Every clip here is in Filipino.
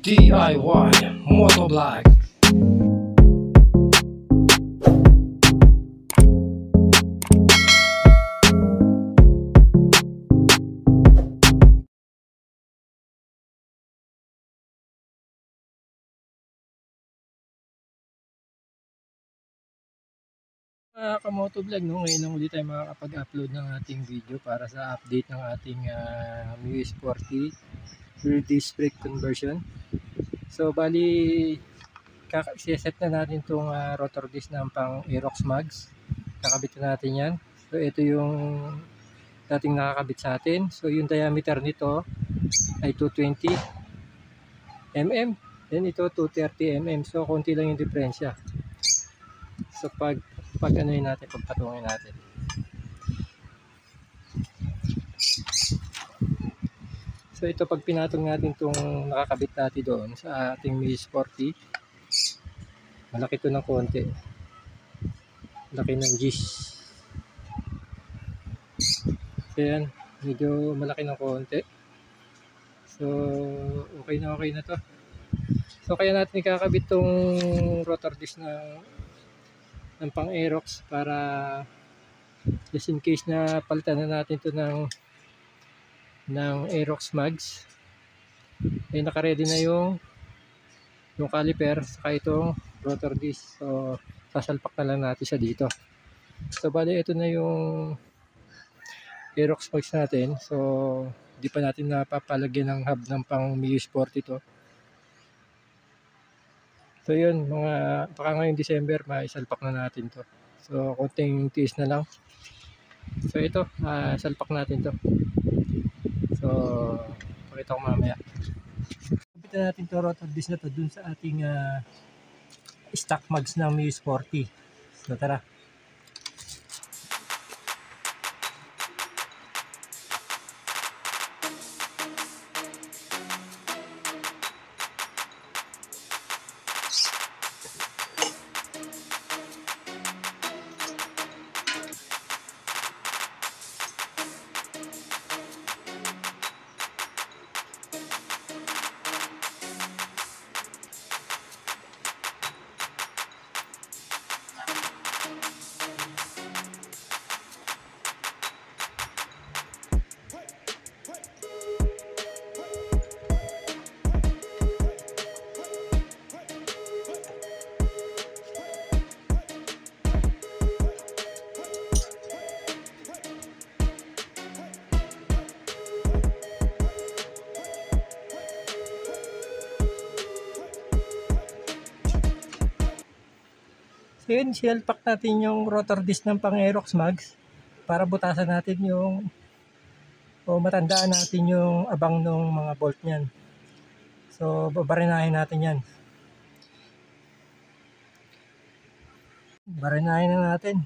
DIY Motovlog. Kamotovlog, no? Ngayon lang ulit tayo makakapag-upload ng ating video para sa update ng ating MIUI Sporty rear disc brake conversion. So bali set na natin itong rotor disc ng pang Aerox Mags. Kakabit na natin yan. So ito yung dating nakakabit sa atin. So yung diameter nito ay 220 mm, then ito 230 mm. So konti lang yung diferensya. So pag ano natin, pagpatungin natin. So ito, pag pinatong natin itong nakakabit natin doon sa ating MIUI Sporty, malaki ito ng konti. Laki ng G's. So yan, medyo malaki ng konti. So okay na to. So kaya natin ikakabit itong rotor disc ng pang Aerox para just in case na palitan na natin ito ng Aerox Mags, ay naka-ready na yung caliper saka itong rotor disc. So sasalpak na lang natin siya dito. So bali ito na yung Aerox Mags natin. So di pa natin napapalagyan ng hub ng pang MIUI Sport ito. So yun, baka ngayong December maisalpak na natin to. So konting tiis na lang. So ito, salpak natin to. So pakita ko mamaya. Kapitan natin to rotor disc na to dun sa ating stock mags ng MIUI Sporty. So tara. So yun, sinalpak natin yung rotor disc ng pang Aerox Mags para butasan natin o matandaan natin yung abang ng mga bolt niyan. So babarinahin natin yan. Barinahin na natin.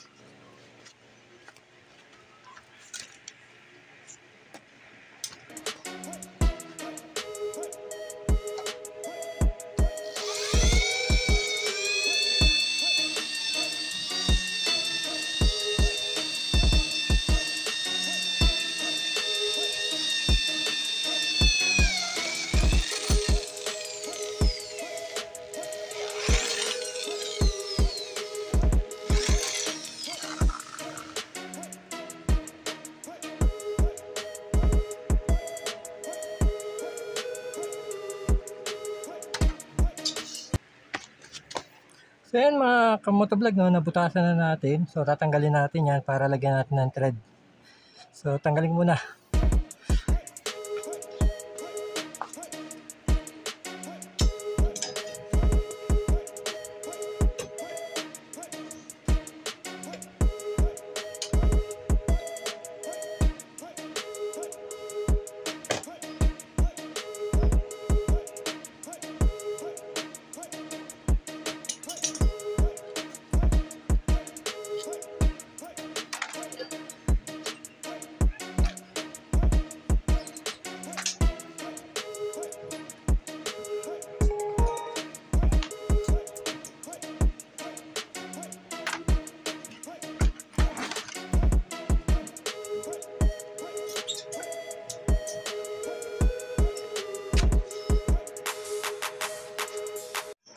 So yan mga kamotovlog, no, nabutasan na natin. So tatanggalin natin yan para lagyan natin ng thread. So tanggalin muna.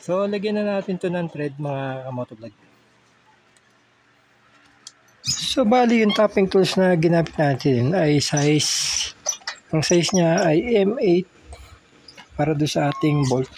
So, lagyan na natin to ng thread mga kamotovlog. So, bali yung tapping tools na ginamit natin ay ang size niya ay M8 para doon sa ating bolt.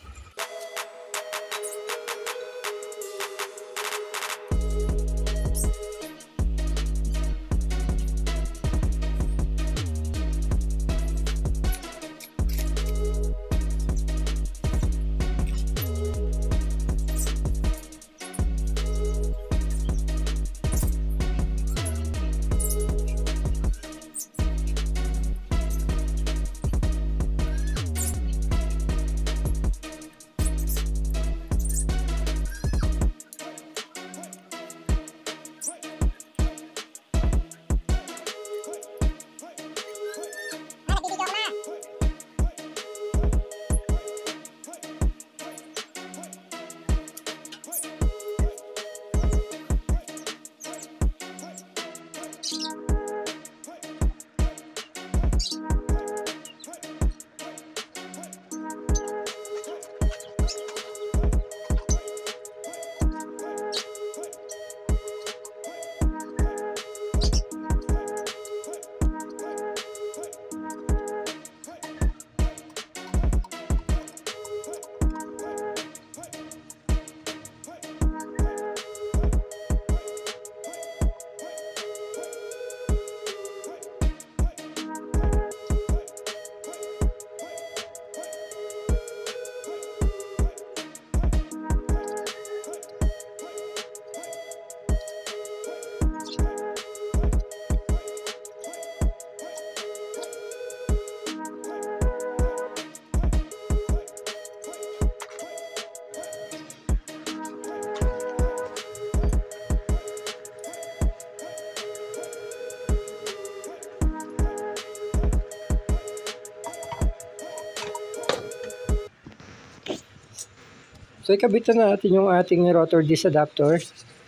So, ikabitan na natin yung ating rotor disc adapter.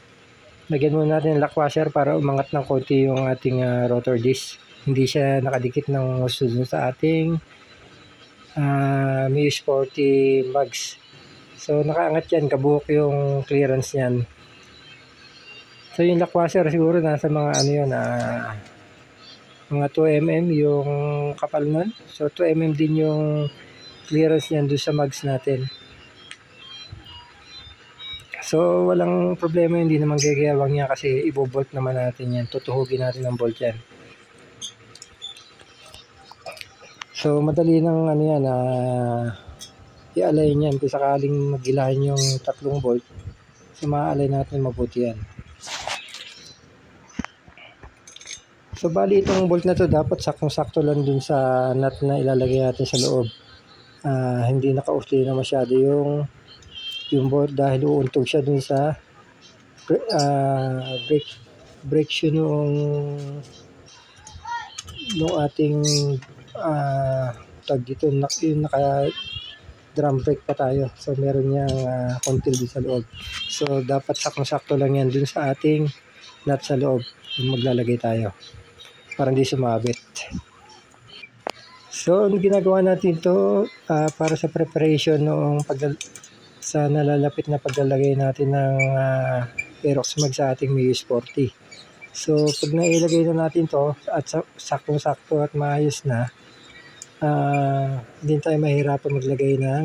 Lagyan muna natin ng lock washer para umangat ng konti yung ating rotor disc. Hindi siya nakadikit ng gusto dun sa ating Muse 40 mags. So, nakaangat yan. Kabuhok yung clearance niyan. So, yung lock washer siguro nasa mga mga 2mm yung kapal nun. So, 2mm din yung clearance niyan dun sa mags natin. So, walang problema, hindi naman gagawang niya kasi ibobolt naman natin yan. Tutuhugin natin ng bolt yan. So, madali nang i-align yan. Kung sakaling magilahin yung 3 bolt, so ma-align natin mabuti yan. So, bali itong bolt na to dapat saktong-sakto lang dun sa nut na ilalagay natin sa loob. Hindi naka-usli na masyado yung bolt dahil uuntog siya dun sa brake shoe nung ating tag dito, yung naka drum brake pa tayo. So meron niyang kontil din sa loob. So dapat sakto lang yan dun sa ating nut sa loob yung maglalagay tayo para hindi sumabit. So ginagawa natin to para sa preparation noong sa nalalapit na paglalagay natin ng Aerox mag sa ating Muse 40. So pag nailagay na natin to at saktong-sakto at maayos na, hindi tayo mahirapan maglagay ng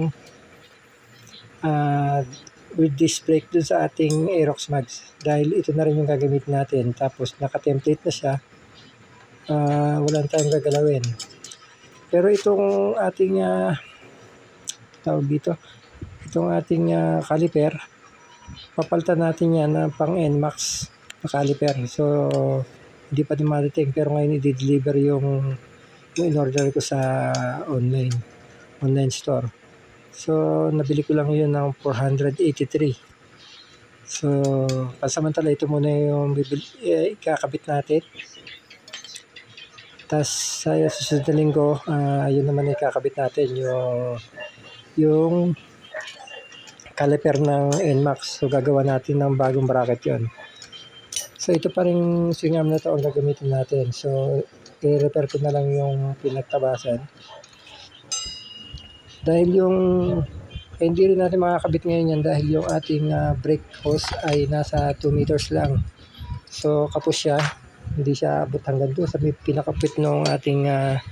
with disc brake dun sa ating Aerox mags dahil ito na rin yung gagamitin natin. Tapos naka-template na siya, walang tayong gagalawin. Pero itong ating tawag dito, itong ating caliper, papalitan natin yan ng pang NMAX na caliper. So hindi pa din madating, pero ngayon i-deliver yung in-order ko sa online store. So nabili ko lang yun ng 483. So pansamantala ito muna yung ikakabit natin. Tapos sa susunod na linggo, yun naman ikakabit natin yung caliper ng NMAX. So gagawa natin ng bagong bracket yon. So ito pa rin swing arm na to ang gagamitin natin. So i-repair ko na lang yung pinagtabasan dahil yung hindi rin natin makakabit ngayon yan dahil yung ating brake hose ay nasa 2 meters lang. So kapos siya, hindi siya abot hanggang doon sa may pinakapit ng ating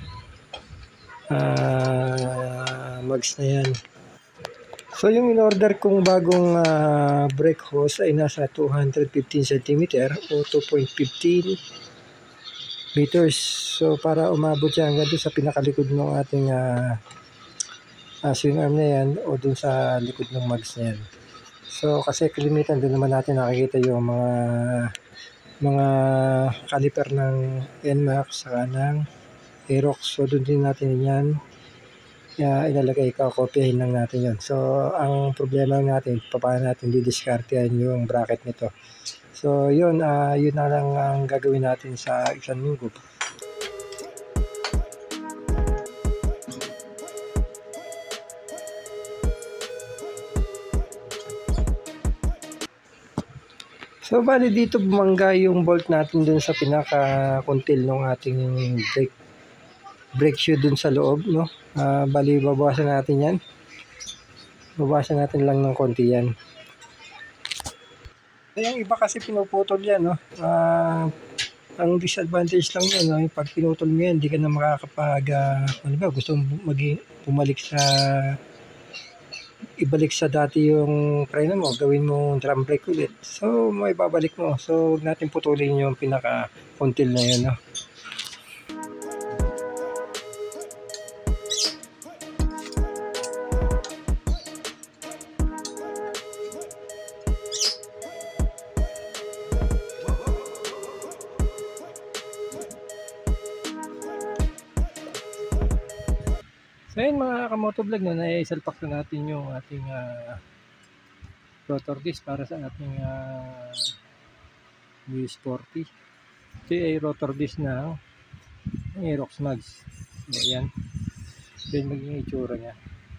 mags na yan. So yung in-order kong bagong brake hose ay nasa 215 cm o 2.15 meters. So para umabot siya hanggang doon sa pinakalikod ng ating swing arm na yan o doon sa likod ng mags na yan. So kasi kalimitan doon naman natin nakikita yung mga caliper ng NMAX saka ng Aerox. So doon din natin yan ilalagay, kakopyahin lang natin yun. So ang problema natin, paano natin didiskartehan yung bracket nito. So yun na lang ang gagawin natin sa isang linggo. So bali dito bumangga yung bolt natin dun sa pinaka-kuntil ng ating brake shoe dun sa loob, no? Bali babawasan natin yan. Babawasan natin lang ng konti yan. Yung iba kasi pinuputol yan, no? Ang disadvantage lang yan, no? Pag pinutol mo yan, hindi ka na makakapag ano ba, gusto mong ibalik sa dati yung preno mo, gawin mo drum brake ulit. So may babalik mo. So huwag natin putulin yung pinaka-kuntil na yun, no? So yun mga kamotovlog, no, naisalpak na natin yung ating rotor disc para sa ating U40. Ito ay rotor disc na Aerox mags. So yan, then maging itsura niya.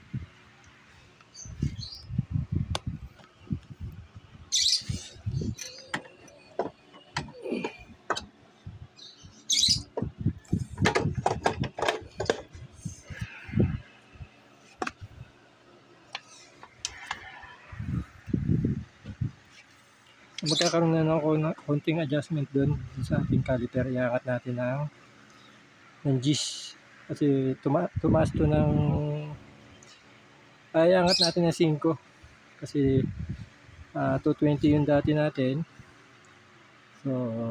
Magkakaroon na ako ng konting adjustment doon sa ating caliper. Iangat natin ng G's kasi tumaas to ng iangat natin ng 5 kasi 220 yung dati natin. So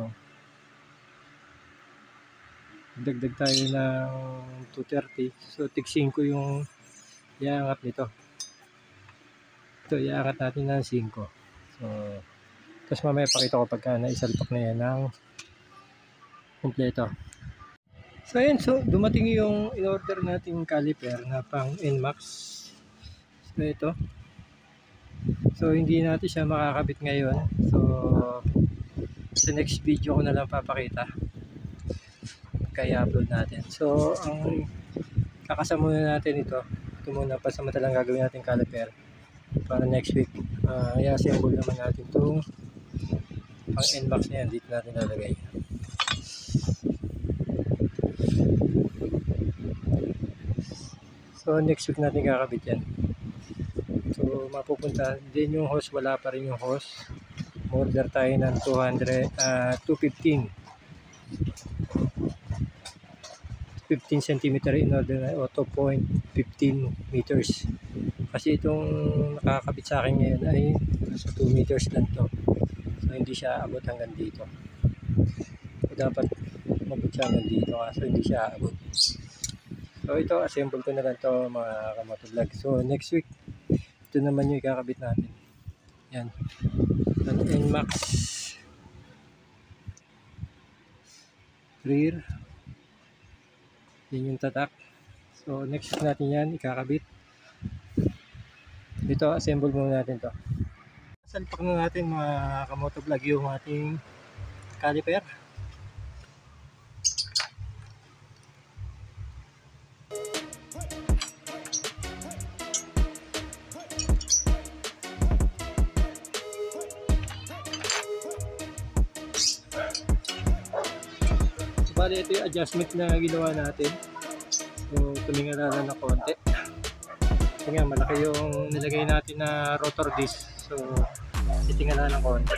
dagdag tayo ng 230. So tig 5 yung iangat nito. Ito iangat natin ng 5. So tapos mamaya pakita ko pagka naisalpak na yan ng kompleto. So ayun, so dumating yung in-order nating caliper na pang NMAX. So ito. So hindi natin siya makakabit ngayon. So sa next video ko na lang papakita kaya upload natin. So ang kakasama muna natin ito muna pasamantalang gagawin natin caliper para next week. I-assemble naman natin itong ang NMAX na yan, dito natin nalagay. So next week natin kakabit yan. So mapupunta din yung hose, wala pa rin yung hose. Order tayo ng 215 cm in order na o 2.15 meters. Kasi itong nakakabit sa akin ngayon ay nasa 2 meters lang to. So hindi siya abot hanggang dito. So dapat mabot siya hanggang dito kaso hindi siya abot. So ito, assemble ko na lang to mga kamotovlog. So next week, ito naman yung ikakabit natin. Yan. Ang NMAX rear. Yan yung tatak. So next week natin yan ikakabit. Dito, assemble muna natin to. Salpak na natin mga kamotovlog yung ating caliper. So, bali ito yung adjustment na ginawa natin. So tumingala na ng konti. Kaya nga, malaki yung nilagay natin na rotor disc. So, titingnan na ng konti.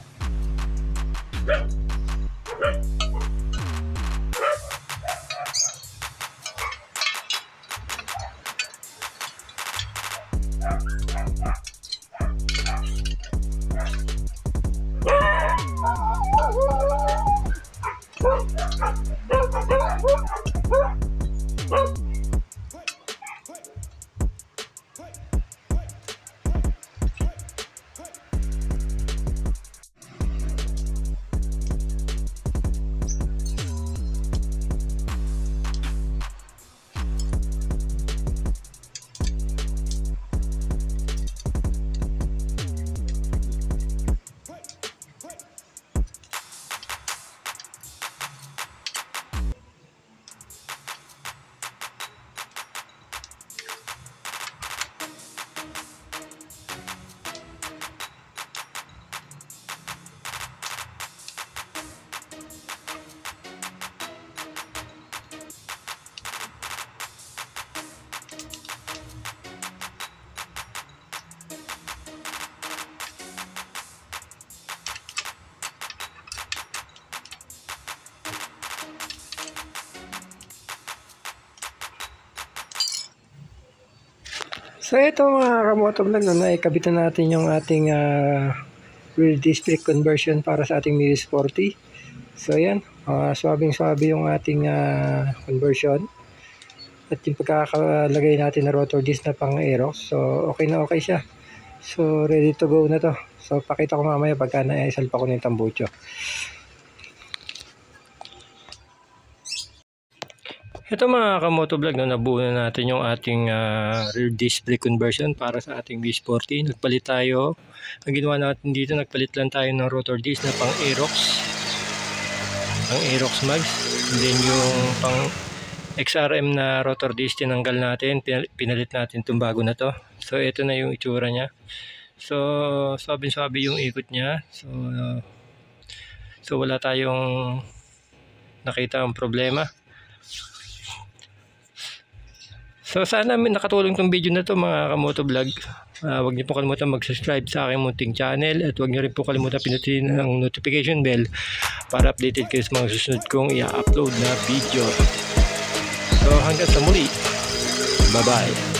So ito mga kamotovlog, naikabit na natin yung ating rear disc brake conversion para sa ating Mini Sporty. So yan, swabing-swabe yung ating conversion. At yung pagkakalagay natin na rotor disc na pang Aerox, so okay na okay siya. So ready to go na to. So pakita ko mamaya pagka na-salpa ko ng tambucho. Ito mga kamotovlog, nabuo na natin yung ating rear disc brake conversion para sa ating V40. Nagpalit tayo. Ang ginawa natin dito, nagpalit lang tayo ng rotor disc na pang Aerox. Pang Aerox mags. And then yung pang XRM na rotor disc, tinanggal natin. Pinalit natin itong bago na to. So ito na yung itsura niya. So sabi-sabi yung ikot niya. So wala tayong nakita ang problema. So sana nakatulong tong video na to mga kamotovlog. Huwag niyo po kalimutan mag-subscribe sa aking munting channel at huwag niyo rin po kalimutan pinutin ang notification bell para updated kayo sa mga susunod kong i-upload na video. So hanggang sa muli. Bye bye.